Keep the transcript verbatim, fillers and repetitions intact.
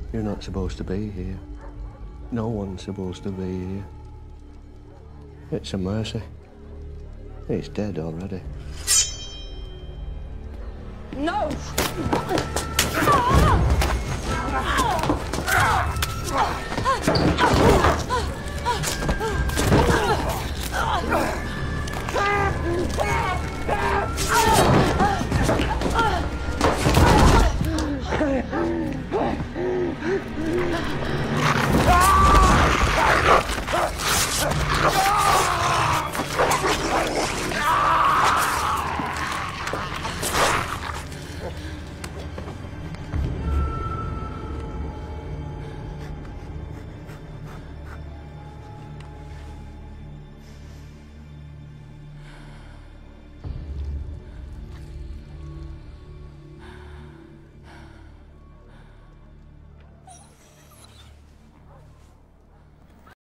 You're not supposed to be here. No one's supposed to be here. It's a mercy. It's dead already. No!